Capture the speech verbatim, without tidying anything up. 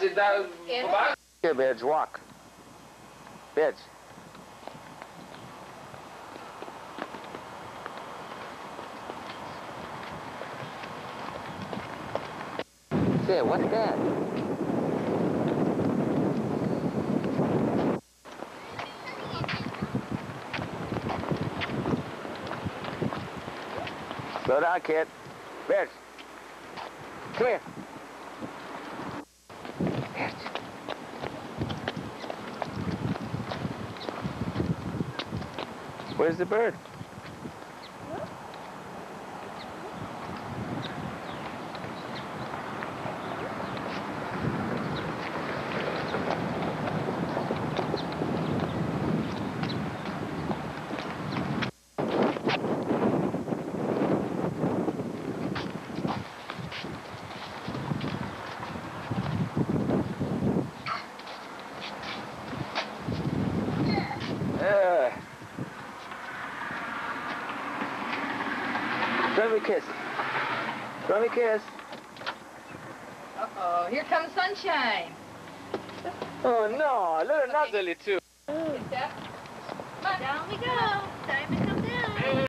Here, bitch, walk. Bitch. Say, what's that? Slow down, kid. Bitch. Come here. Bitch. Where's the bird? Uh, Throw me a kiss. Throw me a kiss. Uh-oh, here comes sunshine. Oh, no, a little Okay. nozzly, too. Step. Come on, down we go. Diamond.